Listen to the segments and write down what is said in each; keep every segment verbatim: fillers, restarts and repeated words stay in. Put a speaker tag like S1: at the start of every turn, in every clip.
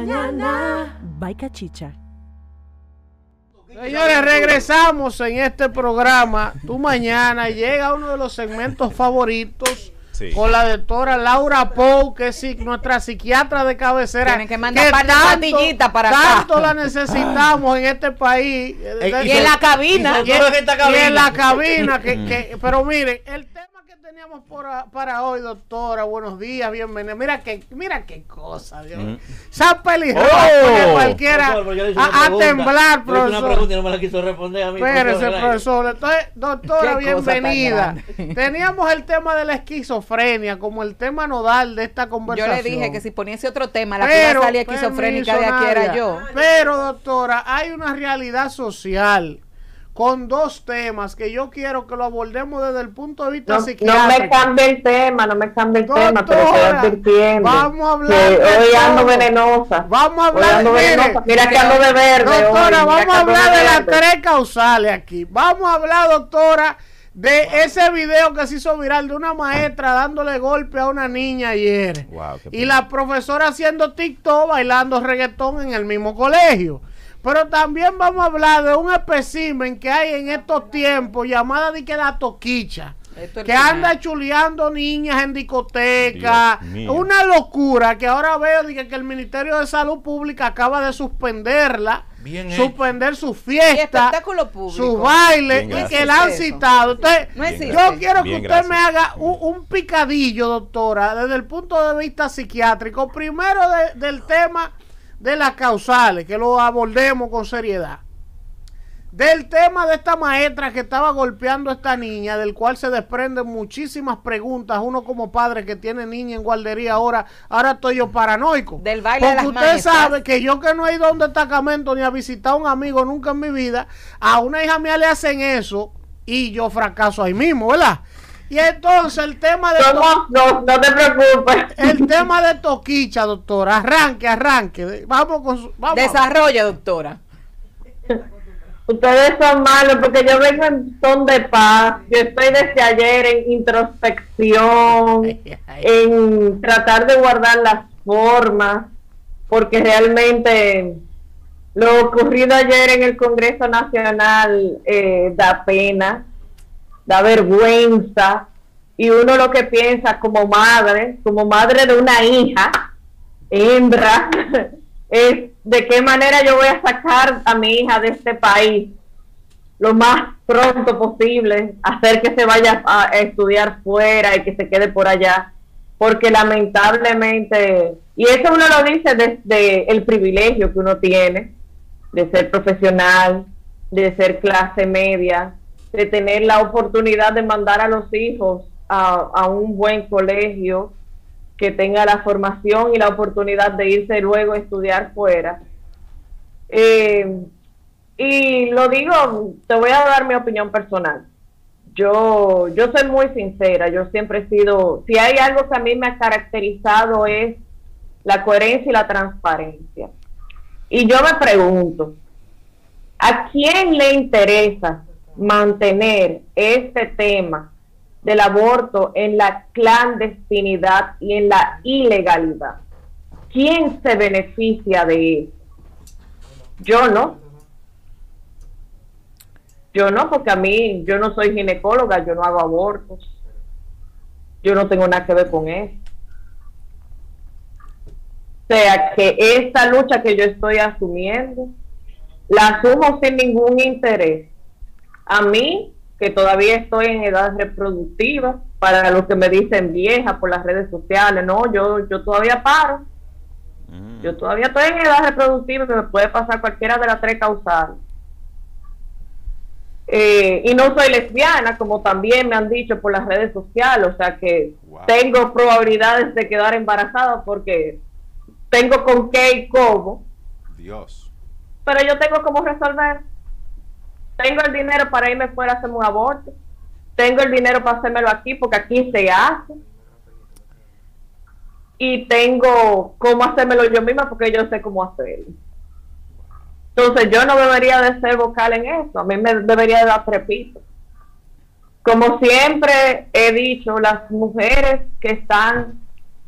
S1: mañana. Bye, Cachicha.
S2: Señores, regresamos en este programa. Tú mañana llega uno de los segmentos favoritos. Sí. Con la doctora Laura Pou, que es nuestra psiquiatra de cabecera.
S3: Tienen que mandar par de pastillitas para acá.
S2: Tanto la necesitamos en este país.
S3: Y, y en la cabina.
S2: Y, y, y en la cabina. que, que, pero miren, el tema que teníamos por, para hoy, doctora, buenos días, bienvenida. Mira que, mira qué cosa, Dios. Mm. Se ha peligroso oh. cualquiera no, a, a temblar,
S4: profesor. Una pregunta y no me la quiso responder a mí.
S2: Espérese, profesor. Entonces, doctora, bienvenida. Teníamos el tema de la esquizofrenia como el tema nodal de esta conversación.
S3: Yo le dije que si poniese otro tema, la que iba a salir esquizofrénica de aquí era yo.
S2: Pero, doctora, hay una realidad social con dos temas que yo quiero que lo abordemos desde el punto de vista
S5: no,
S2: psiquiátrico.
S5: No me cambie el tema, no me cambie el doctora, tema, pero estoy advirtiendo.
S2: Vamos a hablar.
S5: Que hoy ando venenosa.
S2: Vamos a hablar de
S5: venenosa. Mira que ando de verde.
S2: Doctora,
S5: hoy,
S2: vamos a hablar de, de las tres causales aquí. Vamos a hablar, doctora, de wow. ese video que se hizo viral de una maestra dándole golpe a una niña ayer. Wow, y la profesora haciendo TikTok bailando reggaetón en el mismo colegio. Pero también vamos a hablar de un espécimen que hay en estos tiempos llamada de que la toquicha, que anda chuleando niñas en discoteca, una locura que ahora veo de que, que el Ministerio de Salud Pública acaba de suspenderla, bien suspender su fiesta, su baile, y que la han citado. Entonces, no yo quiero bien, que usted gracias. me haga un, un picadillo, doctora, desde el punto de vista psiquiátrico, primero de, del tema de las causales, que lo abordemos con seriedad. Del tema de esta maestra que estaba golpeando a esta niña, del cual se desprenden muchísimas preguntas. Uno como padre que tiene niña en guardería ahora, ahora estoy yo paranoico.
S3: Del baile
S2: Porque
S3: de las
S2: usted
S3: maestras.
S2: sabe que yo que no he ido a un destacamento ni a visitar a un amigo nunca en mi vida, a una hija mía le hacen eso y yo fracaso ahí mismo, ¿verdad? Y entonces el tema de...
S5: No, no, no te preocupes.
S2: El tema de toquicha, doctora. Arranque, arranque. Vamos con su... Vamos.
S3: Desarrolla, doctora.
S5: Ustedes son malos porque yo vengo en son de paz. Yo estoy desde ayer en introspección, ay, ay. en tratar de guardar las formas, porque realmente lo ocurrido ayer en el Congreso Nacional eh, da pena, da vergüenza, y uno lo que piensa como madre, como madre de una hija, hembra, es de qué manera yo voy a sacar a mi hija de este país lo más pronto posible, hacer que se vaya a estudiar fuera y que se quede por allá, porque lamentablemente, y eso uno lo dice desde el privilegio que uno tiene de ser profesional, de ser clase media, de tener la oportunidad de mandar a los hijos a, a un buen colegio que tenga la formación y la oportunidad de irse luego a estudiar fuera. Eh, y lo digo, te voy a dar mi opinión personal. Yo, yo soy muy sincera, yo siempre he sido, si hay algo que a mí me ha caracterizado es la coherencia y la transparencia. Y yo me pregunto, ¿a quién le interesa mantener este tema del aborto en la clandestinidad y en la ilegalidad? ¿Quién se beneficia de eso? Yo no. Yo no, porque a mí, yo no soy ginecóloga, yo no hago abortos. Yo no tengo nada que ver con eso. O sea, que esta lucha que yo estoy asumiendo, la asumo sin ningún interés. A mí, que todavía estoy en edad reproductiva, para los que me dicen vieja por las redes sociales, no, yo, yo todavía paro. Mm. Yo todavía estoy en edad reproductiva, que me puede pasar cualquiera de las tres causales. Eh, y no soy lesbiana, como también me han dicho por las redes sociales, o sea que wow. tengo probabilidades de quedar embarazada porque tengo con qué y cómo.
S4: Dios.
S5: Pero yo tengo cómo resolver. Tengo el dinero para irme fuera a hacerme un aborto. Tengo el dinero para hacérmelo aquí porque aquí se hace. Y tengo cómo hacérmelo yo misma porque yo sé cómo hacerlo. Entonces yo no debería de ser vocal en eso. A mí me debería de dar trepito. Como siempre he dicho, las mujeres que están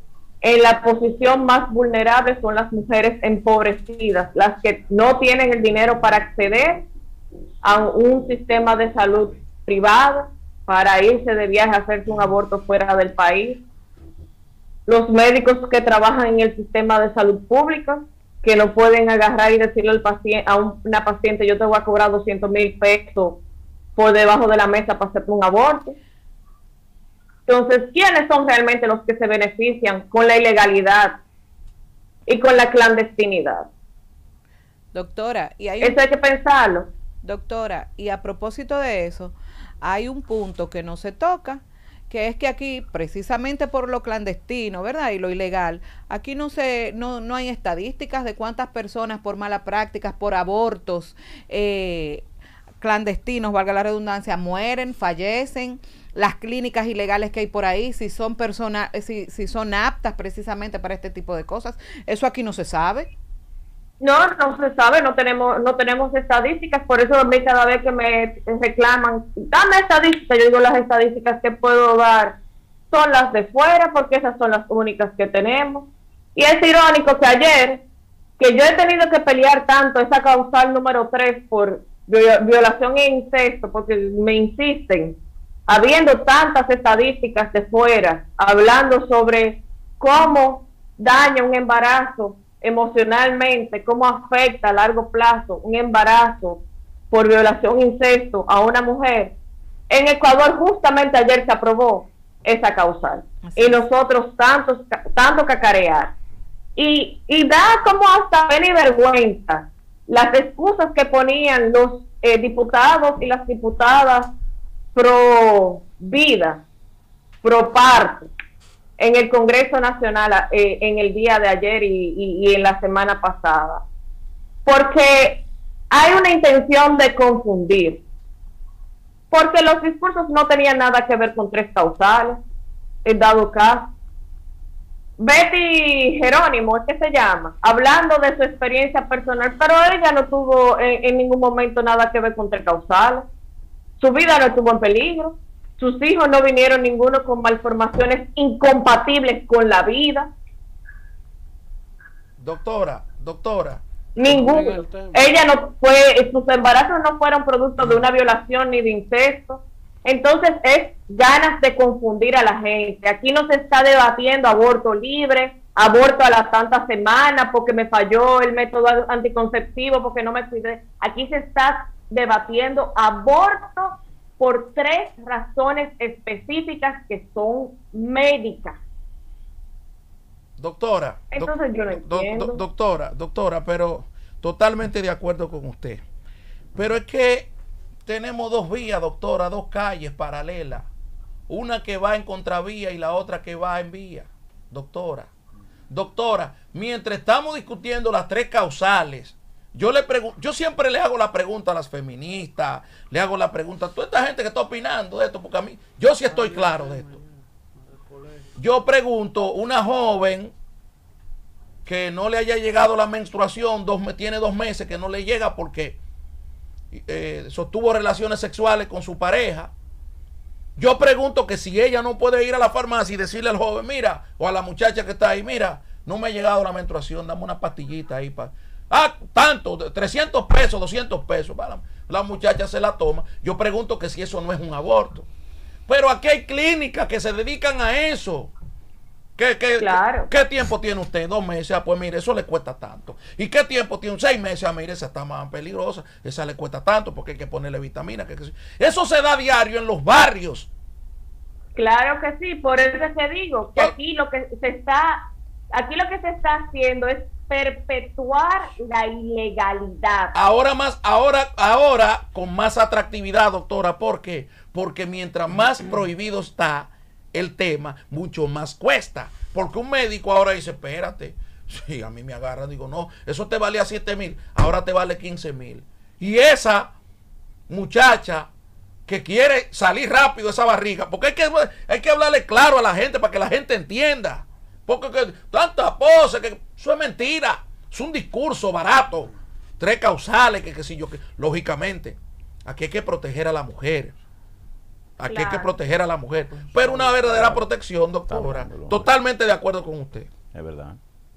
S5: en la posición más vulnerable son las mujeres empobrecidas, las que no tienen el dinero para acceder a un sistema de salud privado, para irse de viaje a hacerse un aborto fuera del país. Los médicos que trabajan en el sistema de salud pública, que no pueden agarrar y decirle al paciente, a una paciente, yo te voy a cobrar doscientos mil pesos por debajo de la mesa para hacerte un aborto. Entonces, ¿quiénes son realmente los que se benefician con la ilegalidad y con la clandestinidad?
S3: Doctora, y hay
S5: eso hay que pensarlo.
S3: Doctora, y a propósito de eso, hay un punto que no se toca, que es que aquí, precisamente por lo clandestino, ¿verdad? Y lo ilegal, aquí no se, no, no hay estadísticas de cuántas personas por malas prácticas, por abortos eh, clandestinos, valga la redundancia, mueren, fallecen, las clínicas ilegales que hay por ahí, si son personas, si, si son aptas precisamente para este tipo de cosas. Eso aquí no se sabe.
S5: No, no se sabe, no tenemos no tenemos estadísticas, por eso a mí cada vez que me reclaman, dame estadísticas, yo digo las estadísticas que puedo dar son las de fuera, porque esas son las únicas que tenemos. Y es irónico que ayer, que yo he tenido que pelear tanto esa causal número tres por violación e incesto, porque me insisten, habiendo tantas estadísticas de fuera, hablando sobre cómo daña un embarazo emocionalmente, cómo afecta a largo plazo un embarazo por violación e incesto a una mujer. En Ecuador justamente ayer se aprobó esa causal. Así y nosotros tantos, tanto cacarear. Y, y da como hasta pena y vergüenza las excusas que ponían los eh, diputados y las diputadas pro vida, pro parte, en el Congreso Nacional eh, en el día de ayer y, y, y en la semana pasada, porque hay una intención de confundir, porque los discursos no tenían nada que ver con tres causales, en dado caso. Betty Jerónimo, es que se llama, hablando de su experiencia personal, pero ella no tuvo en, en ningún momento nada que ver con tres causales, su vida no estuvo en peligro, sus hijos no vinieron ninguno con malformaciones incompatibles con la vida.
S6: Doctora, doctora.
S5: Ninguno. Ella no fue, sus embarazos no fueron producto de una violación ni de incesto. Entonces es ganas de confundir a la gente. Aquí no se está debatiendo aborto libre, aborto a las tantas semanas porque me falló el método anticonceptivo, porque no me cuidé. Aquí se está debatiendo aborto por tres razones específicas que son médicas.
S6: Doctora,
S5: entonces
S6: doc,
S5: yo no
S6: do,
S5: entiendo.
S6: Do, doctora, doctora, pero totalmente de acuerdo con usted. Pero es que tenemos dos vías, doctora, dos calles paralelas. Una que va en contravía y la otra que va en vía. Doctora, doctora, mientras estamos discutiendo las tres causales, Yo le pregunto, yo siempre le hago la pregunta a las feministas, le hago la pregunta a toda esta gente que está opinando de esto, porque a mí, yo sí estoy claro de esto. Yo pregunto, una joven que no le haya llegado la menstruación, dos, tiene dos meses que no le llega porque eh, sostuvo relaciones sexuales con su pareja. Yo pregunto que si ella no puede ir a la farmacia y decirle al joven, mira, o a la muchacha que está ahí, mira, no me ha llegado la menstruación, dame una pastillita ahí para... Ah, tanto, trescientos pesos, doscientos pesos, para la muchacha se la toma. Yo pregunto que si eso no es un aborto. Pero aquí hay clínicas que se dedican a eso. ¿Qué, qué,
S5: claro.
S6: ¿Qué tiempo tiene usted? Dos meses. Ah, pues mire, eso le cuesta tanto. ¿Y qué tiempo tiene? Seis meses. Ah, mire, esa está más peligrosa. Esa le cuesta tanto porque hay que ponerle vitamina. Que, que, eso se da diario en los barrios.
S5: Claro que sí. Por eso es que digo que aquí lo que se está, aquí lo que se está haciendo es perpetuar la ilegalidad.
S6: Ahora más, ahora, ahora con más atractividad, doctora. ¿Por qué? Porque mientras más prohibido está el tema, mucho más cuesta. Porque un médico ahora dice, espérate, si a mí me agarra, digo, no, eso te valía siete mil, ahora te vale quince mil. Y esa muchacha que quiere salir rápido de esa barriga, porque hay que, hay que hablarle claro a la gente para que la gente entienda. Porque que, tanta pose, que eso es mentira, es un discurso barato, tres causales, que qué sé yo, que lógicamente aquí hay que proteger a la mujer. Aquí
S5: Claro.
S6: hay que proteger a la mujer. Pero una verdadera protección, doctora. Totalmente de acuerdo con usted.
S7: Es verdad.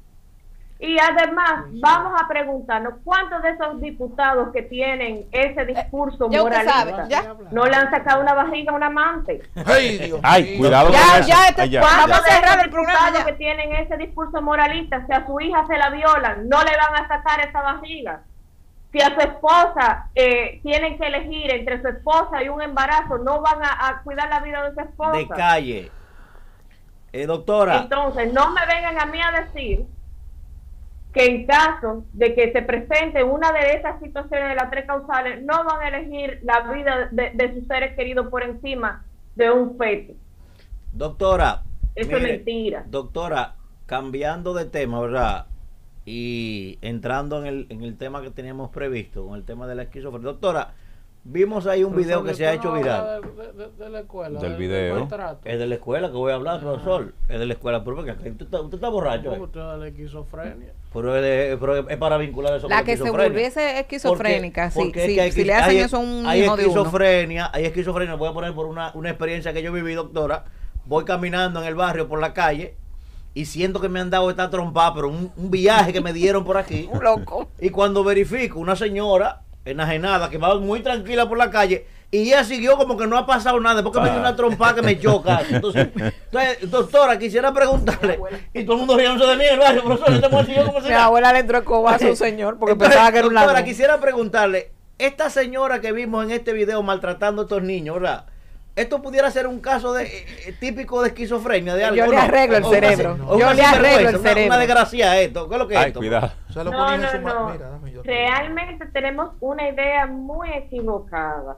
S5: Y además, vamos a preguntarnos, ¿cuántos de esos diputados que tienen ese discurso
S3: ya usted
S5: moralista
S3: sabe, ya.
S5: no le han sacado una barriga a un amante?
S6: Ay, Dios
S7: Ay,
S6: mío.
S7: cuidado
S3: Ya,
S7: con eso.
S3: ya, este-
S7: Ay, ya,
S3: Vamos
S5: ¿Cuántos
S3: a
S5: de
S3: cerrar
S5: esos
S3: el programa
S5: diputados
S3: ya.
S5: que tienen ese discurso moralista, si a su hija se la violan, no le van a sacar esa barriga? Si a su esposa eh, tienen que elegir entre su esposa y un embarazo, no van a, a cuidar la vida de su esposa.
S4: De calle. Eh, doctora.
S5: Entonces, no me vengan a mí a decir que en caso de que se presente una de esas situaciones de las tres causales, no van a elegir la vida de, de sus seres queridos por encima de un feto.
S4: Doctora.
S5: Eso
S4: mire,
S5: es mentira.
S4: Doctora, cambiando de tema, ¿verdad? Y entrando en el, en el tema que teníamos previsto, con el tema de la esquizofrenia. Doctora, vimos ahí un video que se ha hecho viral.
S2: De, de- de- de la escuela.
S7: Del
S2: de-
S7: video.
S2: del maltrato.
S4: Es de la escuela que voy a hablar, profesor. Es de la escuela, pero porque usted está, usted está borracho.
S2: ¿Cómo
S4: eh.
S2: usted da la esquizofrenia?
S4: Pero, es de- pero es para vincular eso
S3: La
S4: con
S3: que se
S4: esquizofrenia.
S3: volviese esquizofrénica,
S4: Porque-
S3: sí,
S4: porque es
S3: sí,
S4: que hay
S3: si
S4: esquiz-
S3: le hacen
S4: hay-
S3: eso a un
S4: hay
S3: hijo de uno.
S4: esquizofrenia, hay esquizofrenia, voy a poner por una, una experiencia que yo viví, doctora. Voy caminando en el barrio por la calle y siento que me han dado esta trompa, pero un, un viaje que me dieron por aquí.
S3: Un loco.
S4: Y cuando verifico una señora enajenada que va muy tranquila por la calle y ella siguió como que no ha pasado nada porque me dio una trompa que me choca. Entonces, entonces, doctora, quisiera preguntarle, y todo el mundo riéndose de mí en el barrio, profesor, esta mujer siguió como si
S3: Mi
S4: nada.
S3: abuela le entró el cobazo a un señor porque
S4: Entonces,
S3: pensaba que era un
S4: doctora,
S3: ladrón.
S4: quisiera preguntarle, esta señora que vimos en este video maltratando a estos niños, ¿verdad? Esto pudiera ser un caso de eh, típico de esquizofrenia, de algo.
S3: Yo le
S4: ¿no?
S3: arreglo el
S4: O una-
S3: cerebro.
S4: o
S3: Yo
S4: una
S3: le arreglo el
S4: sinvergüenza, una-
S3: cerebro.
S4: Una desgracia esto. ¿Qué es lo que es
S7: Ay,
S4: esto?
S7: cuidado.
S6: Se lo
S5: No,
S6: ponía en
S5: no,
S6: su ma-
S5: no.
S6: Mira, dame yo.
S5: Realmente tenemos una idea muy equivocada.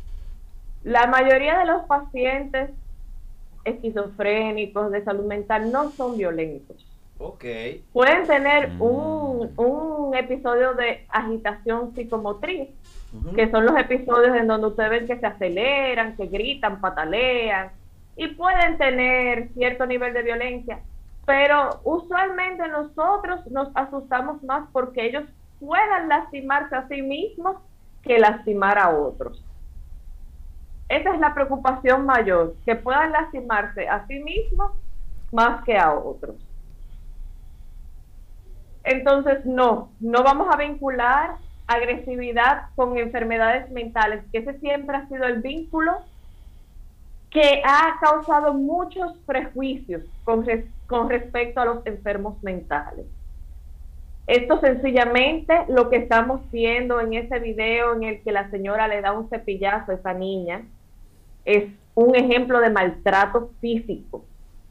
S5: La mayoría de los pacientes esquizofrénicos de salud mental no son violentos.
S4: Ok.
S5: Pueden tener
S7: Mm.
S5: un, un episodio de agitación psicomotriz,
S4: Ujú.
S5: que son los episodios en donde ustedes ven que se aceleran, que gritan, patalean, y pueden tener cierto nivel de violencia, pero usualmente nosotros nos asustamos más porque ellos puedan lastimarse a sí mismos que lastimar a otros. Esa es la preocupación mayor, que puedan lastimarse a sí mismos más que a otros. Entonces, no, no vamos a vincular agresividad con enfermedades mentales, que ese siempre ha sido el vínculo que ha causado muchos prejuicios con, res, con respecto a los enfermos mentales. Esto sencillamente lo que estamos viendo en ese video en el que la señora le da un cepillazo a esa niña es un ejemplo de maltrato físico.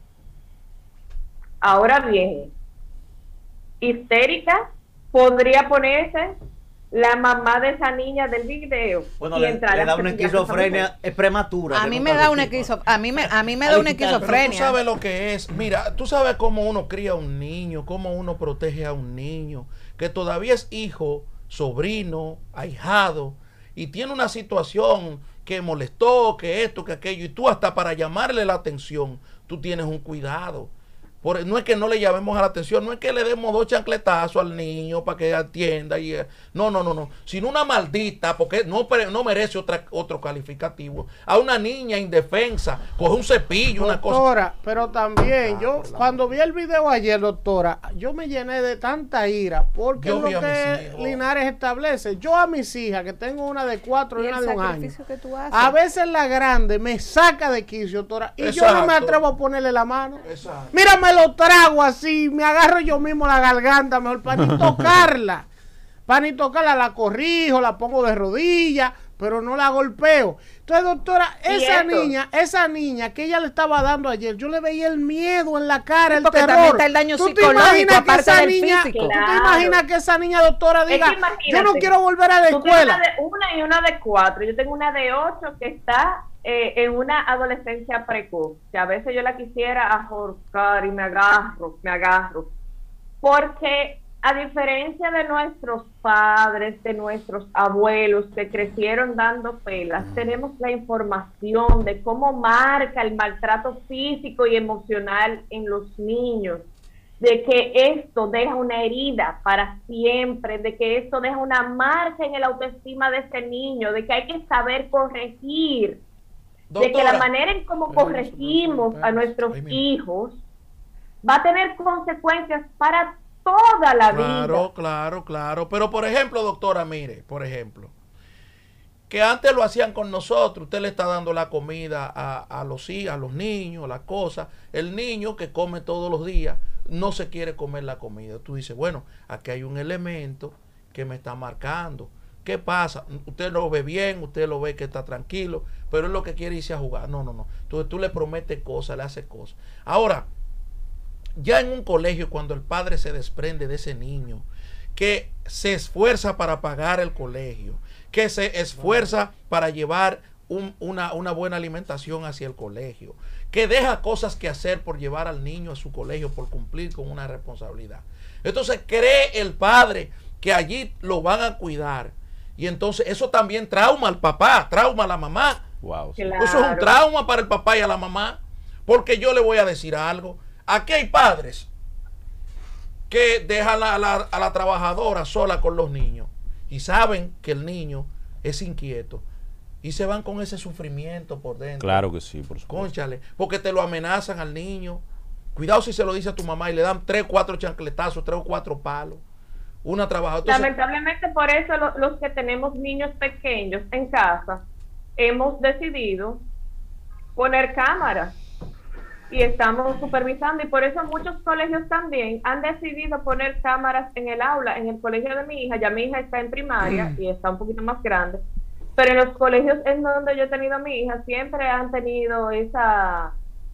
S5: Ahora bien, histérica podría ponerse la mamá de esa niña del video.
S4: Bueno,
S5: y
S4: le,
S5: entrar
S4: le
S5: a
S4: da una
S5: cepillarse a esa mujer.
S4: esquizofrenia, es prematura.
S3: A
S4: que
S3: mí
S4: no
S3: me
S4: está
S3: da una
S4: de tipo.
S3: esquizo, a mí me, a mí me
S4: Hay
S3: da
S4: que
S3: una
S4: quitar, pero tú
S6: Pero tú
S3: esquizofrenia.
S6: sabes lo que es. Mira, tú sabes cómo uno cría a un niño, cómo uno protege a un niño, que todavía es hijo, sobrino, ahijado, y tiene una situación que molestó, que esto, que aquello, y tú hasta para llamarle la atención, tú tienes un cuidado. Por, no es que no le llamemos a la atención, no es que le demos dos chancletazos al niño para que atienda. Y, eh, no, no, no, no. Sino una maldita, porque no, pre- no merece otra, otro calificativo. A una niña indefensa, coge un cepillo, una cosa.
S2: Doctora, pero también yo cuando vi el video ayer, doctora, yo me llené de tanta ira porque
S6: Yo
S2: es lo
S6: vi a mis
S2: que
S6: hijos.
S2: Linares establece. Yo a mis hijas, que tengo una de cuatro y,
S3: Y
S2: una
S3: el
S2: de un año,
S3: sacrificio que tú haces.
S2: a veces la grande me saca de quicio, doctora, y yo no me
S6: Exacto.
S2: atrevo a ponerle la mano.
S6: Exacto.
S2: Mira, me lo trago así, me agarro yo mismo la garganta, mejor para ni tocarla. Para ni tocarla, la corrijo, la pongo de rodillas, pero no la golpeo. Entonces, doctora,
S5: ¿Y
S2: esa
S5: eso?
S2: niña, esa niña que ella le estaba dando ayer, yo le veía el miedo en la cara,
S3: Sí,
S2: el
S3: porque
S2: terror.
S3: también está el daño
S2: ¿Tú te
S3: psicológico,
S2: imaginas que
S3: aparte
S2: esa
S3: del
S2: niña,
S3: físico?
S2: ¿Tú te
S5: Claro.
S2: imaginas que esa niña, doctora,
S5: Es que
S2: diga,
S5: imagínate,
S2: yo no quiero volver a la
S5: Tú tienes
S2: escuela?
S5: Una, de, una y una de cuatro. Yo tengo una de ocho que está eh, en una adolescencia precoz, que a veces yo la quisiera ahorcar y me agarro, me agarro. Porque a diferencia de nuestros padres, de nuestros abuelos que crecieron dando pelas, tenemos la información de cómo marca el maltrato físico y emocional en los niños, de que esto deja una herida para siempre, de que esto deja una marca en el autoestima de ese niño, de que hay que saber corregir de que la manera en cómo corregimos a nuestros hijos va a tener consecuencias para toda la vida.
S6: Claro, claro, claro. Pero por ejemplo, doctora, mire, por ejemplo, que antes lo hacían con nosotros, usted le está dando la comida a, a los hijos, a los niños, la cosa. El niño que come todos los días no se quiere comer la comida. Tú dices, bueno, aquí hay un elemento que me está marcando. ¿Qué pasa? Usted lo ve bien, usted lo ve que está tranquilo, pero es lo que quiere irse a jugar. No, no, no. Entonces tú le prometes cosas, le haces cosas. Ahora, ya en un colegio, cuando el padre se desprende de ese niño, que se esfuerza para pagar el colegio, que se esfuerza para llevar un, una, una buena alimentación hacia el colegio, que deja cosas que hacer por llevar al niño a su colegio, por cumplir con una responsabilidad. Entonces cree el padre que allí lo van a cuidar. Y entonces eso también trauma al papá, trauma a la mamá.
S7: Wow.
S5: Claro.
S6: Eso es un trauma para el papá y a la mamá. Porque yo le voy a decir algo. Aquí hay padres que dejan a la, a la trabajadora sola con los niños y saben que el niño es inquieto y se van con ese sufrimiento por dentro.
S7: Claro que sí, por supuesto.
S6: Cónchale, porque te lo amenazan al niño. Cuidado si se lo dice a tu mamá y le dan tres, cuatro chancletazos, tres o cuatro palos. Una trabajadora. Entonces,
S5: lamentablemente por eso lo, los que tenemos niños pequeños en casa hemos decidido poner cámaras y estamos supervisando, y por eso muchos colegios también han decidido poner cámaras en el aula. En el colegio de mi hija, ya mi hija está en primaria y está un poquito más grande, pero en los colegios en donde yo he tenido a mi hija siempre han tenido esa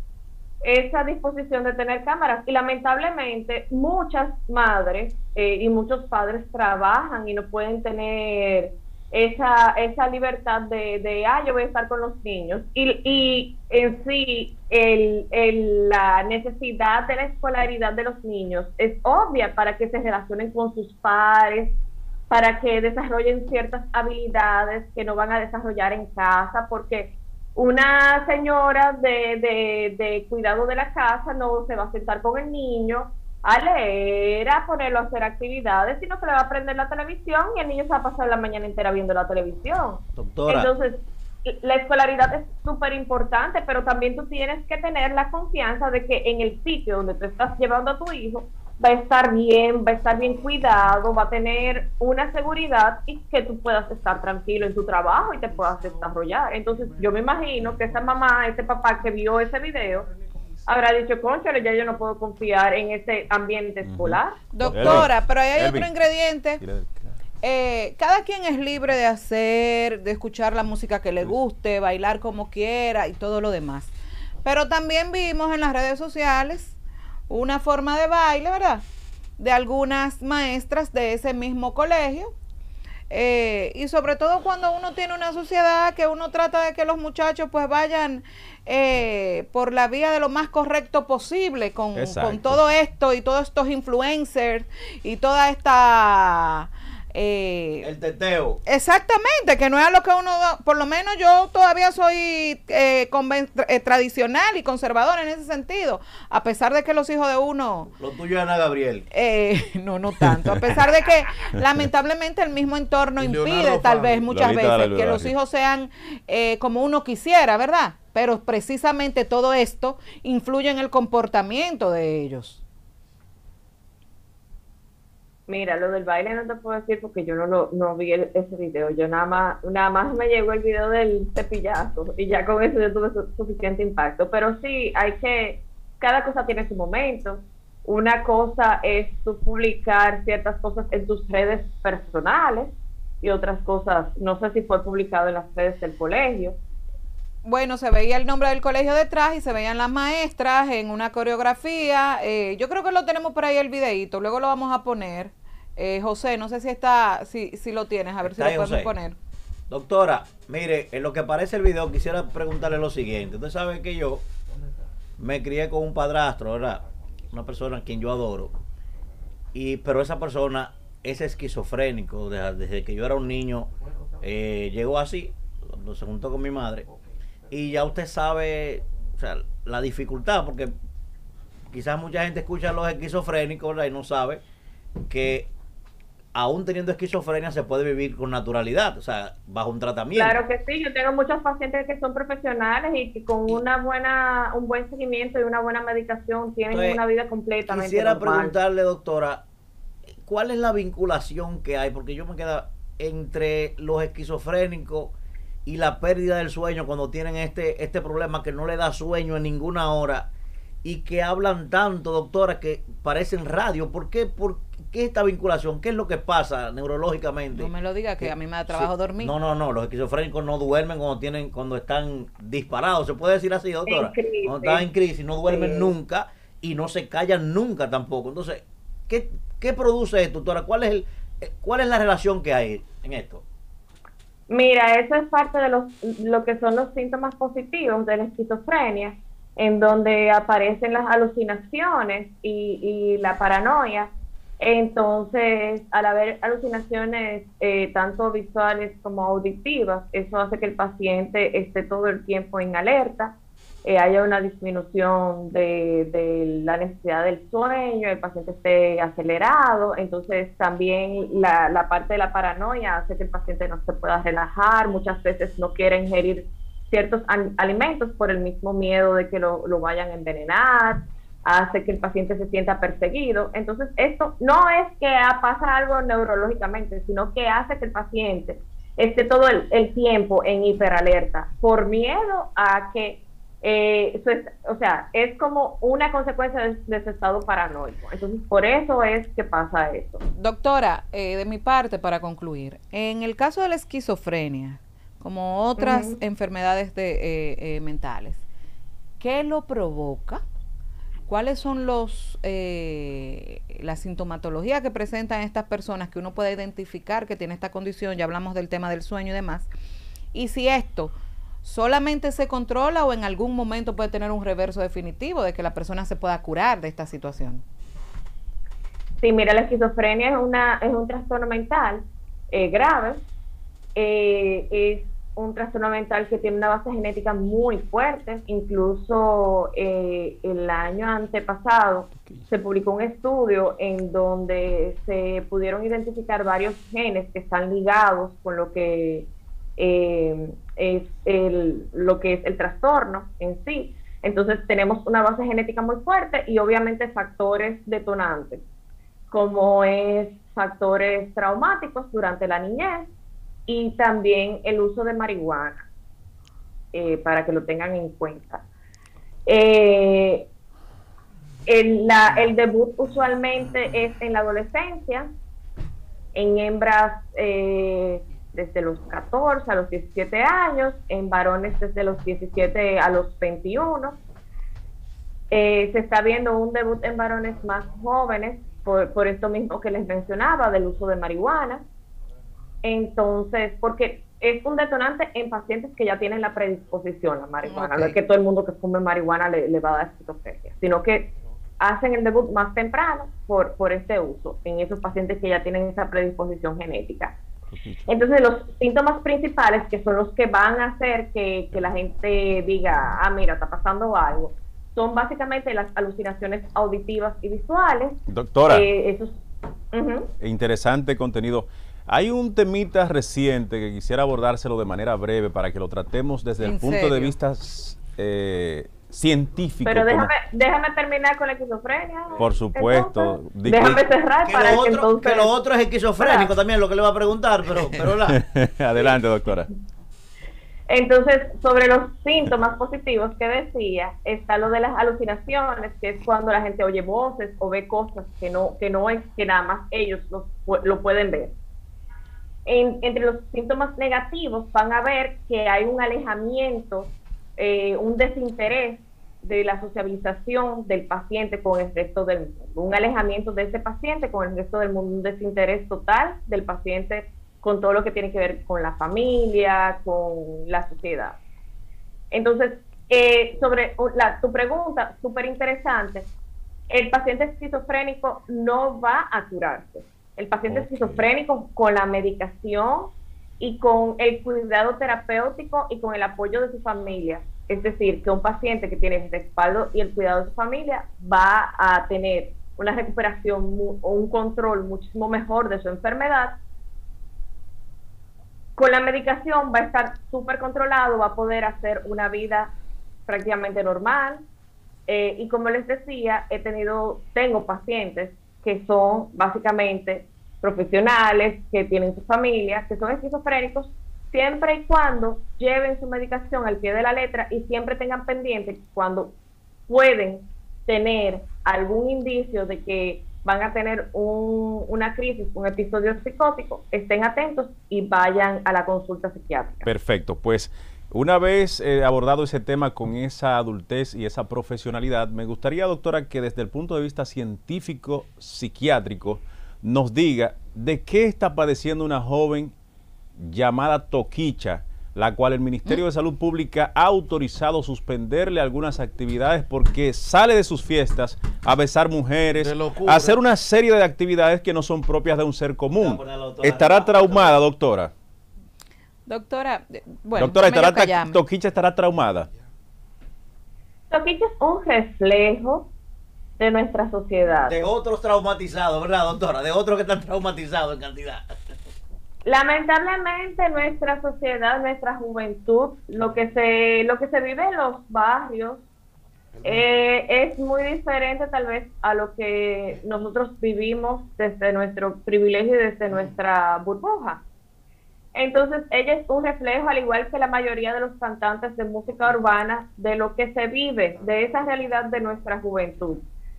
S5: esa disposición de tener cámaras, y lamentablemente muchas madres eh, y muchos padres trabajan y no pueden tener esa esa libertad de, de ah, yo voy a estar con los niños, y, y en sí el, el, la necesidad de la escolaridad de los niños es obvia para que se relacionen con sus pares, para que desarrollen ciertas habilidades que no van a desarrollar en casa, porque una señora de, de, de cuidado de la casa no se va a sentar con el niño a leer, a ponerlo a hacer actividades, sino que le va a prender la televisión y el niño se va a pasar la mañana entera viendo la televisión.
S4: Doctora.
S5: Entonces, la escolaridad es súper importante, pero también tú tienes que tener la confianza de que en el sitio donde tú estás llevando a tu hijo va a estar bien, va a estar bien cuidado, va a tener una seguridad y que tú puedas estar tranquilo en tu trabajo y te puedas desarrollar. Entonces yo me imagino que esa mamá, ese papá que vio ese video habrá dicho, cónchale, ya yo no puedo confiar en ese ambiente escolar.
S3: Doctora, pero ahí hay
S7: Elvin.
S3: otro ingrediente. Eh, cada quien es libre de hacer, de escuchar la música que le guste, bailar como quiera y todo lo demás. Pero también vimos en las redes sociales una forma de baile, ¿verdad?, de algunas maestras de ese mismo colegio. Eh, y sobre todo cuando uno tiene una sociedad que uno trata de que los muchachos pues vayan eh, por la vía de lo más correcto posible con, con todo esto y todos estos influencers y toda esta... Eh,
S4: el teteo.
S3: Exactamente, que no es a lo que uno, por lo menos yo todavía soy eh, conven, eh, tradicional y conservador en ese sentido, a pesar de que los hijos de uno...
S4: Lo tuyo es Ana Gabriel.
S3: Eh, no, no tanto, a pesar de que lamentablemente el mismo entorno impide tal vez muchas veces que los hijos sean eh, como uno quisiera, ¿verdad? Pero precisamente todo esto influye en el comportamiento de ellos.
S5: Mira, lo del baile no te puedo decir porque yo no lo no vi el, ese video. Yo nada más nada más me llegó el video del cepillazo y ya con eso yo tuve su, suficiente impacto. Pero sí, hay que, cada cosa tiene su momento. Una cosa es tú publicar ciertas cosas en tus redes personales y otras cosas, no sé si fue publicado en las redes del colegio.
S3: Bueno, se veía el nombre del colegio detrás y se veían las maestras en una coreografía. Eh, yo creo que lo tenemos por ahí el videíto, luego lo vamos a poner. Eh, José, no sé si está, si, si lo tienes, a ver si lo podemos José. poner.
S4: Doctora, mire, en lo que aparece el video quisiera preguntarle lo siguiente. Usted sabe que yo me crié con un padrastro, ¿verdad? Una persona a quien yo adoro. Y, pero esa persona es esquizofrénico. Desde, desde que yo era un niño, eh, llegó así, cuando se juntó con mi madre. Y ya usted sabe, o sea, la dificultad, porque quizás mucha gente escucha a los esquizofrénicos, ¿verdad?, y no sabe que aún teniendo esquizofrenia, se puede vivir con naturalidad, o sea, bajo un tratamiento.
S5: Claro que sí, yo tengo muchos pacientes que son profesionales y que con una buena, un buen seguimiento y una buena medicación tienen
S4: Entonces,
S5: una vida completamente
S4: quisiera
S5: normal.
S4: preguntarle, doctora, ¿cuál es la vinculación que hay? Porque yo me quedo entre los esquizofrénicos y la pérdida del sueño cuando tienen este, este problema que no le da sueño en ninguna hora y que hablan tanto, doctora, que parecen radio. ¿Por qué? ¿Por qué esta vinculación? ¿Qué es lo que pasa neurológicamente?
S3: No me lo diga, que a mí me da trabajo
S4: sí,
S3: dormir.
S4: No, no, no, los esquizofrénicos no duermen cuando tienen, cuando están disparados. ¿Se puede decir así, doctora?
S5: En crisis.
S4: Cuando están en crisis, no duermen
S5: Sí.
S4: nunca y no se callan nunca tampoco. Entonces, ¿qué, qué produce esto, doctora? ¿Cuál es el, cuál es la relación que hay en esto?
S5: Mira, eso es parte de los, lo que son los síntomas positivos de la esquizofrenia, en donde aparecen las alucinaciones y, y la paranoia. Entonces, al haber alucinaciones eh, tanto visuales como auditivas, eso hace que el paciente esté todo el tiempo en alerta, eh, haya una disminución de, de la necesidad del sueño, el paciente esté acelerado. Entonces también la, la parte de la paranoia hace que el paciente no se pueda relajar, muchas veces no quiere ingerir ciertos alimentos por el mismo miedo de que lo, lo vayan a envenenar, hace que el paciente se sienta perseguido. Entonces esto no es que pasa algo neurológicamente, sino que hace que el paciente esté todo el, el tiempo en hiperalerta por miedo a que Eh, eso es, o sea, es como una consecuencia de, de ese estado paranoico. Entonces, por eso es que pasa eso.
S3: Doctora, eh, de mi parte, para concluir, en el caso de la esquizofrenia, como otras uh-huh. enfermedades de, eh, eh, mentales, ¿qué lo provoca? ¿Cuáles son los eh, la sintomatología que presentan estas personas que uno puede identificar que tiene esta condición? Ya hablamos del tema del sueño y demás. Y si esto ¿solamente se controla o en algún momento puede tener un reverso definitivo de que la persona se pueda curar de esta situación?
S5: Sí, mira, la esquizofrenia es, una, es un trastorno mental eh, grave, eh, es un trastorno mental que tiene una base genética muy fuerte. Incluso eh, el año antepasado se publicó un estudio en donde se pudieron identificar varios genes que están ligados con lo que Eh, es el, lo que es el trastorno en sí. Entonces tenemos una base genética muy fuerte y obviamente factores detonantes, como es factores traumáticos durante la niñez y también el uso de marihuana, eh, para que lo tengan en cuenta. Eh, el, la, el debut usualmente es en la adolescencia, en hembras eh, desde los catorce a los diecisiete años, en varones desde los diecisiete a los veintiuno. Eh, se está viendo un debut en varones más jóvenes, por, por esto mismo que les mencionaba, del uso de marihuana. Entonces, porque es un detonante en pacientes que ya tienen la predisposición a la marihuana. Okay. No es que todo el mundo que fume marihuana le, le va a dar esquizofrenia, sino que hacen el debut más temprano por, por este uso, en esos pacientes que ya tienen esa predisposición genética. Entonces los síntomas principales, que son los que van a hacer que, que la gente diga, ah, mira, está pasando algo, son básicamente las alucinaciones auditivas y visuales.
S7: Doctora,
S5: eh, esos, uh-huh.
S7: interesante contenido. Hay un temita reciente que quisiera abordárselo de manera breve para que lo tratemos desde el punto serio? de vista eh, científico.
S5: Pero déjame, como... déjame terminar con la esquizofrenia.
S7: Por supuesto.
S5: Entonces, déjame cerrar
S4: que
S5: para
S4: lo
S5: que
S4: otro,
S5: entonces...
S4: Que lo otro es esquizofrénico ¿verdad? También, lo que le va a preguntar, pero... pero la...
S7: Adelante, doctora.
S5: Entonces, sobre los síntomas positivos que decía, está lo de las alucinaciones, que es cuando la gente oye voces o ve cosas que no, que no es que nada más ellos lo, lo pueden ver. En, entre los síntomas negativos van a ver que hay un alejamiento, eh, un desinterés de la sociabilización del paciente con el resto del mundo, un alejamiento de ese paciente con el resto del mundo, un desinterés total del paciente con todo lo que tiene que ver con la familia, con la sociedad. Entonces, eh, sobre la, tu pregunta, súper interesante, el paciente esquizofrénico no va a curarse. El paciente okay. esquizofrénico, con la medicación y con el cuidado terapéutico y con el apoyo de su familia, es decir, que un paciente que tiene el respaldo y el cuidado de su familia va a tener una recuperación o un control muchísimo mejor de su enfermedad. Con la medicación va a estar súper controlado, va a poder hacer una vida prácticamente normal. Eh, y como les decía, he tenido, tengo pacientes que son básicamente profesionales, que tienen sus familias, que son esquizofrénicos, siempre y cuando lleven su medicación al pie de la letra y siempre tengan pendiente cuando pueden tener algún indicio de que van a tener un, una crisis, un episodio psicótico, estén atentos y vayan a la consulta psiquiátrica.
S7: Perfecto, pues una vez eh, abordado ese tema con esa adultez y esa profesionalidad, me gustaría, doctora, que desde el punto de vista científico psiquiátrico nos diga de qué está padeciendo una joven llamada Toquicha, la cual el Ministerio de Salud Pública ha autorizado suspenderle algunas actividades porque sale de sus fiestas a besar mujeres, a hacer una serie de actividades que no son propias de un ser común. ¿Estará traumada, doctora?
S3: Doctora, bueno,
S7: doctora, estará tra Toquicha estará traumada.
S5: Toquicha es un reflejo de nuestra sociedad.
S4: De otros traumatizados, ¿verdad, doctora? De otros que están traumatizados en cantidad.
S5: Lamentablemente nuestra sociedad, nuestra juventud, lo que se, lo que se vive en los barrios eh, es muy diferente tal vez a lo que nosotros vivimos desde nuestro privilegio y desde nuestra burbuja. Entonces ella es un reflejo, al igual que la mayoría de los cantantes de música urbana, de lo que se vive, de esa realidad de nuestra juventud.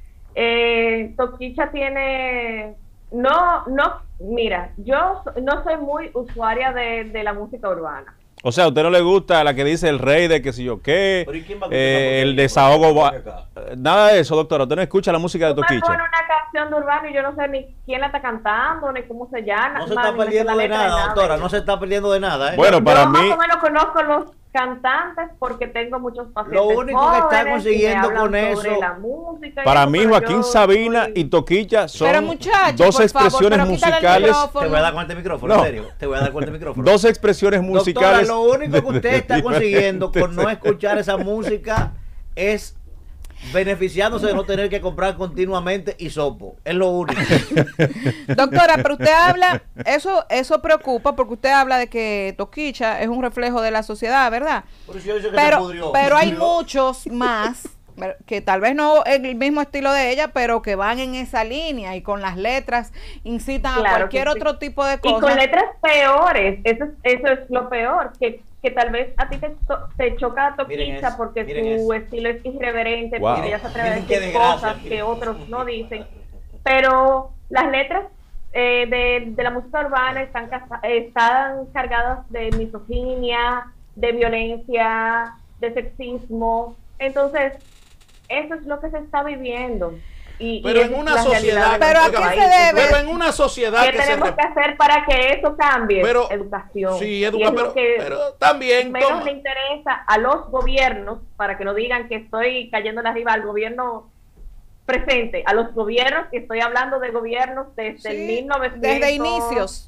S5: Eh, Toquicha tiene... No, no, mira, yo no soy muy usuaria de, de la música urbana.
S7: O sea, ¿a usted no le gusta la que dice el rey de que si yo qué, eh, el desahogo? Va, nada de eso, doctora. ¿Usted no escucha la música de Toquicha?
S5: Me pone una canción de urbano y yo no sé ni quién la está cantando, ni cómo se llama.
S4: No se está perdiendo de nada, doctora, no se está perdiendo de nada. ¿eh?
S7: Bueno, para
S5: yo
S7: mí...
S5: más o menos conozco los cantantes porque tengo muchos pacientes.
S4: Lo único que está consiguiendo con eso,
S5: la música
S7: para
S5: eso,
S7: mí Joaquín Sabina soy... y Toquicha son
S3: pero muchacho,
S7: dos expresiones
S3: favor,
S7: musicales.
S4: Te voy a dar con este micrófono,
S7: no.
S4: en serio. Te voy a dar con este micrófono.
S7: Dos expresiones musicales.
S4: Doctora, lo único que usted está consiguiendo con no escuchar esa música es beneficiándose de no tener que comprar continuamente hisopo. Es lo único.
S3: Doctora, pero usted habla, eso eso preocupa porque usted habla de que Toquicha es un reflejo de la sociedad, ¿verdad?
S4: Pero, si yo que
S3: pero,
S4: se pudrió,
S3: pero hay
S4: pudrió.
S3: muchos más que tal vez no es el mismo estilo de ella, pero que van en esa línea y con las letras incitan claro a cualquier otro sí. tipo de cosas.
S5: Y con letras peores, eso, eso es lo peor, que que tal vez a ti te, te choca Toquicha porque su es. estilo es irreverente, wow. porque ella se atreve a decir cosas que otros no dicen, pero las letras eh, de, de la música urbana están, están cargadas de misoginia, de violencia, de sexismo, entonces eso es lo que se está viviendo. Y,
S6: pero
S5: y
S6: en una sociedad,
S3: pero ¿a qué se debe?
S6: Pero en una sociedad
S5: ¿qué
S6: que
S5: tenemos
S6: se
S5: que hacer para que eso cambie?
S6: Pero,
S5: educación.
S6: Sí, educación, pero,
S5: que
S6: pero también
S5: menos
S6: toma.
S5: le interesa a los gobiernos, para que no digan que estoy cayéndole arriba al gobierno presente, a los gobiernos, que estoy hablando de gobiernos desde
S3: sí,
S5: el mil novecientos
S3: desde inicios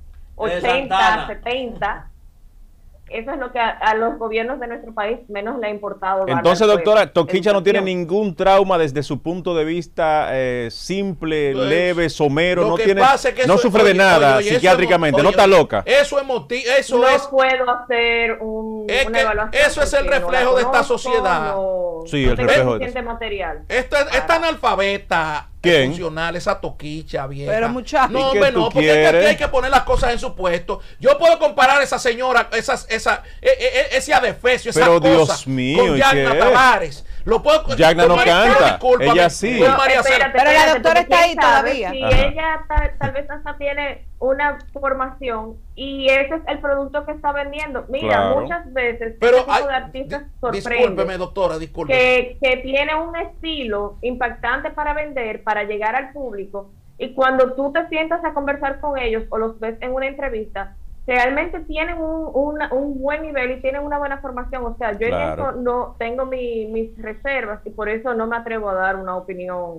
S5: ochenta, setenta. Eso es lo que a, a los gobiernos de nuestro país menos le ha importado.
S7: Entonces, doctora, Toquicha no tiene ningún trauma desde su punto de vista eh, simple, pues, leve, somero, no tiene, es que no eso, sufre oye, de nada oye, oye, psiquiátricamente, oye, no está loca.
S6: Eso es motivo, eso
S5: no
S6: es.
S5: No puedo hacer un,
S6: es
S5: una
S6: que
S5: evaluación.
S6: Eso es el reflejo no de esta sociedad.
S5: No,
S7: sí,
S5: no
S7: el reflejo
S5: de material.
S6: Esta, esta analfabeta.
S7: ¿Quién?
S6: Funcional, esa Toquicha vieja.
S3: Pero muchachos.
S6: No, hombre, no, porque es que aquí hay que poner las cosas en su puesto. Yo puedo comparar a esa señora, esas, esa, e, e, ese adefesio, esa
S7: pero
S6: cosa,
S7: Dios mío,
S6: con Yagna Tavares. Lo puedo,
S7: Yagna no canta, disculpa, ella sí.
S5: No, espérate,
S3: pero
S5: espérate,
S3: la doctora está ahí todavía.
S5: Si Ajá. ella tal, tal vez hasta tiene una formación y ese es el producto que está vendiendo. Mira,
S7: claro.
S5: muchas veces
S6: pero
S5: este tipo
S6: hay,
S5: de artistas sorprende.
S6: Discúlpeme, doctora, discúlpeme.
S5: Que, que tiene un estilo impactante para vender, para llegar al público, y cuando tú te sientas a conversar con ellos o los ves en una entrevista, realmente tienen un, una, un buen nivel y tienen una buena formación. O sea, yo claro. en eso no tengo mi, mis reservas y por eso no me atrevo a dar una opinión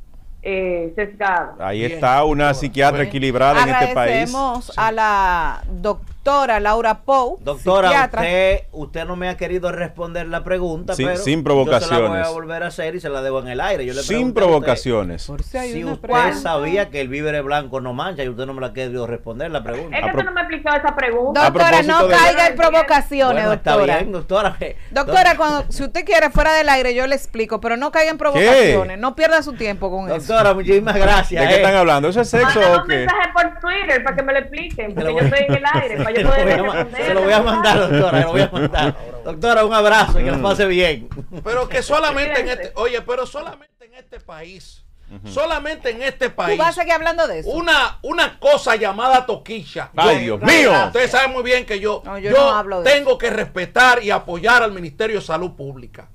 S5: eh, sesgada.
S7: Ahí
S6: Bien.
S7: está una psiquiatra
S6: Bien.
S7: equilibrada en este país.
S3: Agradecemos a la doctora doctora Laura Pou,
S4: Doctora,
S3: psiquiatra.
S4: usted, usted no me ha querido responder la pregunta,
S7: Sin-
S4: pero
S7: sin
S4: yo se la voy
S7: provocaciones.
S4: a volver a hacer y se la debo en el aire. Yo le
S7: Sin
S4: pregunté a usted
S7: provocaciones.
S3: Por si hay
S4: si
S3: una
S4: usted
S3: pregunta.
S4: sabía que el víver blanco no mancha y usted no me la ha querido responder la pregunta.
S5: Es
S7: A
S5: que
S7: pro-
S5: usted no me ha explicado esa pregunta.
S7: A
S3: Doctora, no
S7: propósito de-
S3: caiga en provocaciones,
S4: Bueno, está
S3: doctora.
S4: bien, doctora.
S3: Doctora, cuando, si usted quiere fuera del aire, yo le explico, pero no caiga en provocaciones. No pierda su tiempo con eso.
S4: Doctora, muchísimas gracias.
S7: ¿De qué
S4: eh.
S7: están hablando? ¿Eso es sexo
S5: Mándame
S7: o
S5: un
S7: qué?
S5: mensaje por Twitter para que me lo expliquen,
S4: Se
S5: porque
S4: lo
S5: yo
S4: voy-
S5: estoy en el aire, para
S4: Se
S5: yo
S4: lo
S5: poder
S4: voy a ma-
S5: responder.
S4: se lo voy a mandar, doctora, se lo voy a mandar. Doctora, un abrazo y que la pase bien.
S6: Pero que solamente en este, oye, pero solamente en este país, solamente en este
S3: Tú
S6: país,
S3: vas a seguir hablando de eso.
S6: una, una cosa llamada toquilla.
S7: Ay,
S6: Yo-
S7: Dios mío.
S6: Ustedes saben muy bien que yo,
S3: No, yo
S6: yo
S3: no hablo de
S6: tengo que respetar y apoyar al Ministerio de Salud Pública.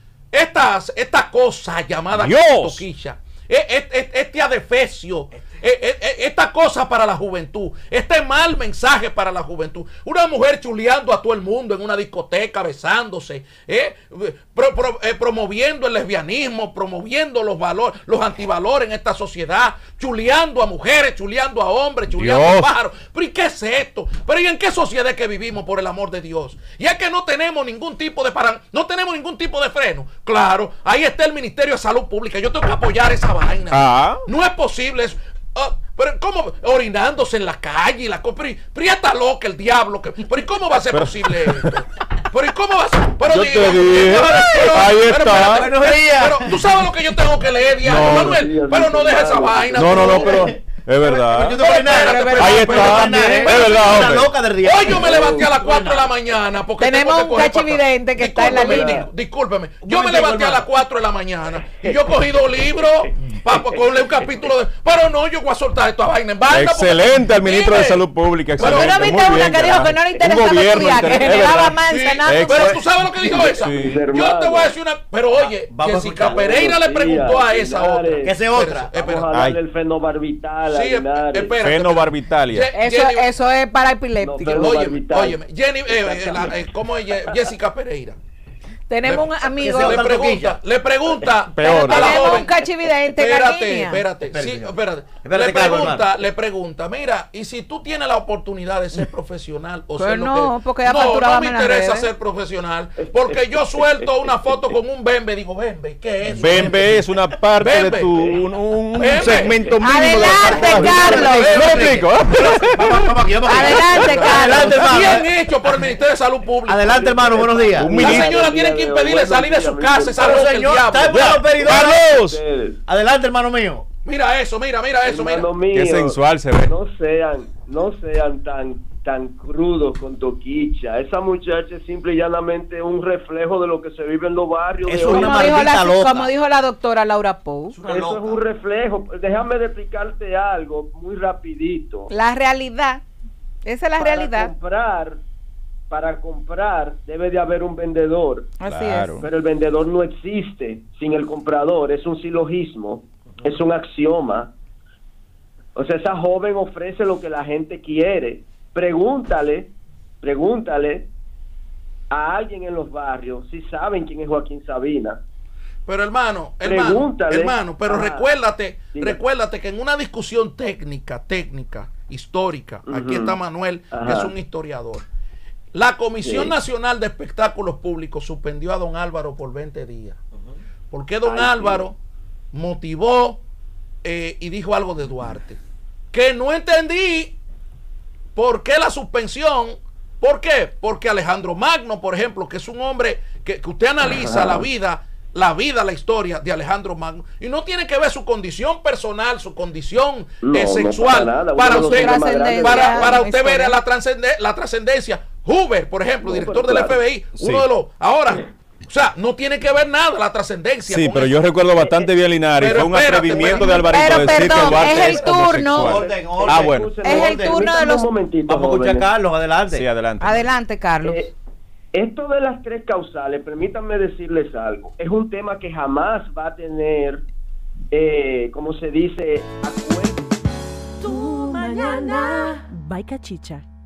S6: Estas, esta cosa llamada
S7: Dios.
S6: toquilla, e- e- e- este adefesio, e- e- e- esta cosa para la juventud, este mal mensaje para la juventud, una mujer chuleando a todo el mundo en una discoteca, besándose, eh, pro- pro- eh, promoviendo el lesbianismo, promoviendo los valores, los antivalores en esta sociedad, chuleando a mujeres, chuleando a hombres, chuleando
S7: Dios.
S6: a pájaros. Pero ¿y qué es esto? Pero ¿y en qué sociedad es que vivimos, por el amor de Dios? Y es que no tenemos ningún tipo de paran, no tenemos ningún tipo de freno. Claro, ahí está el Ministerio de Salud Pública. Yo tengo que apoyar esa vaina.
S7: Ah.
S6: No es posible eso. Ah, pero ¿cómo? Orinándose en la calle y la co- pero, y- pero ya está loca el diablo. Que, pero ¿y cómo va a ser
S7: Pero-
S6: posible esto? Pero ¿y cómo va a ser? Pero
S7: Yo
S6: diga,
S7: te dije,
S6: pero-
S7: ahí
S6: pero
S7: está.
S6: espérate,
S4: Buenos
S6: pero-
S4: días.
S6: pero tú sabes lo que yo tengo que leer, diario,
S7: No,
S6: Manuel. Pero no dejes esa vaina.
S7: No, no, no,
S6: tú.
S7: pero es verdad.
S4: Yo te voy a orinar,
S6: Espérate,
S4: pero-
S7: Ahí
S6: pero-
S7: está.
S6: pero-
S7: Es
S6: pero-
S7: verdad,
S4: Una
S7: hombre.
S4: loca del diablo.
S6: Hoy yo me levanté a las cuatro de la mañana porque
S3: Tenemos
S6: tengo que
S3: un
S6: coger para acá.
S3: cachividente que está en la
S6: Discúlpeme,
S3: línea.
S6: di- Discúlpeme. Yo me
S4: momentico,
S6: levanté a
S4: hermano.
S6: las cuatro de la mañana y yo he cogido libros para leer un capítulo de. Pero no, yo voy a soltar esta vaina en banda. porque-
S7: Excelente al ministro de
S6: Mire,
S7: Salud Pública.
S6: Pero
S7: Excelente.
S3: ¿tú no viste
S7: muy
S3: una
S7: bien,
S3: que dijo
S7: carajo.
S3: que no le
S7: Un
S3: interesaba
S7: gobierno
S3: estudiar, que
S7: inter- es
S3: generaba
S7: verdad.
S3: más
S6: Sí,
S3: Senado?
S6: pero tú sabes lo que dijo esa.
S7: Sí.
S6: Yo te voy a decir una. Pero oye,
S4: Vamos a
S6: Jessica
S4: escucharlo.
S6: Pereira le preguntó a esa otra.
S8: Linares.
S4: Que sea otra.
S6: Espérate,
S8: Vamos a
S6: espérate.
S8: darle el fenobarbital a
S6: Sí,
S8: Linares.
S6: espérate.
S7: Fenobarvitalia.
S6: Je-
S3: Eso,
S6: Jenny-
S3: eso es para epilépticos.
S8: No, pero-
S6: Óyeme,
S8: Barbital.
S6: óyeme, Jenny, eh, eh, la- eh, ¿cómo es Ye- Jessica Pereira?
S3: Tenemos un
S4: que
S3: amigo.
S4: sea
S6: Le
S4: otra
S6: pregunta,
S4: toquilla.
S6: le pregunta
S7: Peor.
S6: a la
S3: Tenemos
S6: joven.
S3: un cachividente en la
S6: Espérate,
S3: línea.
S6: espérate,
S4: Espérate,
S6: sí,
S4: señor.
S6: espérate.
S4: Espérate,
S6: Le
S4: Carlos,
S6: pregunta,
S4: hermano.
S6: le pregunta, mira, y si tú tienes la oportunidad de ser profesional o
S3: Que
S6: ser lo
S3: no,
S6: que
S3: porque ya
S6: no,
S3: facturaba
S6: no me
S3: en las
S6: interesa
S3: redes.
S6: ser profesional, porque yo suelto una foto con un bembe, digo, bembe, ¿qué es?
S7: Bembe es una parte
S6: Bembe.
S7: de tu un, un- un
S6: Bembe.
S7: segmento mínimo
S3: Adelante,
S7: de la
S3: Carlos.
S7: ¿No me explico?
S4: Vamos, vamos aquí, vamos aquí.
S3: Adelante, Carlos.
S4: Adelante, hermano.
S6: Bien hecho por el Ministerio de Salud Pública.
S4: Adelante, hermano, buenos días.
S7: Un
S6: La
S7: ministro.
S6: señora tiene que impedirle salir de su casa, esa
S4: Pero,
S6: voz del
S4: señor,
S6: diablo.
S4: está en la peridora.
S7: Carlos.
S8: Ustedes,
S4: Adelante, hermano mío.
S6: Mira eso, mira, mira eso, mira.
S8: hermano mío,
S7: Qué sensual se ve.
S8: No sean, no sean tan tan crudos con Toquicha. Esa muchacha es simple y llanamente un reflejo de lo que se vive en los barrios.
S4: Es
S8: de hoy.
S4: una
S3: Como dijo,
S4: maldita
S3: la,
S4: loca.
S3: como dijo la doctora Laura Pou,
S4: Una
S8: Eso
S4: loca.
S8: es un reflejo. Déjame de explicarte algo muy rapidito.
S3: la realidad, esa es la
S8: Para
S3: realidad.
S8: comprar, para comprar debe de haber un vendedor.
S3: Así
S7: Claro.
S8: Pero el vendedor no existe sin el comprador, es un silogismo, es un axioma. O sea, esa joven ofrece lo que la gente quiere. Pregúntale, pregúntale a alguien en los barrios si saben quién es Joaquín Sabina.
S6: Pero hermano, hermano,
S8: Pregúntale.
S6: hermano, pero
S8: Ajá.
S6: recuérdate,
S8: Diga.
S6: recuérdate que en una discusión técnica, técnica, histórica, aquí
S8: Ujú.
S6: está Manuel, que
S8: Ajá.
S6: es un historiador. La Comisión
S8: Sí.
S6: Nacional de Espectáculos Públicos suspendió a don Álvaro por veinte días. Porque don
S8: Ay, sí.
S6: Álvaro motivó eh, y dijo algo de Duarte. Que no entendí por qué la suspensión. ¿Por qué? Porque Alejandro Magno, por ejemplo, que es un hombre que, que usted analiza
S8: Ajá.
S6: la vida, la vida, la historia de Alejandro Magno, y no tiene que ver su condición personal, su condición
S8: No,
S6: eh,
S8: no
S6: sexual,
S8: para nada,
S6: para
S8: uno de los
S6: usted,
S8: hombres más grandes
S6: para,
S3: de
S6: para
S3: la
S6: usted ver
S3: historia.
S6: la, trascende- la trascendencia. Hoover, por ejemplo,
S8: No,
S6: director
S8: pero
S6: del
S8: claro.
S6: F B I,
S7: Sí.
S6: uno de los, ahora, o sea, no tiene que ver nada la trascendencia.
S7: Sí,
S6: con
S7: pero
S6: eso.
S7: yo recuerdo bastante bien Linares.
S6: Pero
S7: Fue un
S6: espérate,
S7: atrevimiento
S6: pero-
S7: de Alvarito
S3: pero
S7: decir
S3: perdón,
S7: que Duarte
S3: es el
S7: es
S3: turno.
S7: homosexual.
S4: Orden, orden.
S7: Ah, bueno.
S3: Es el
S4: Orden.
S3: turno de
S8: Permítanme
S3: los-
S8: un momentito,
S4: Vamos a escuchar a
S8: jóvenes.
S4: Carlos, adelante.
S7: Sí, adelante.
S3: Adelante, Carlos.
S8: Eh, esto de las tres causales, permítanme decirles algo, es un tema que jamás va a tener, eh, como se dice, acuerdo.
S1: Tu mañana. By Cachicha.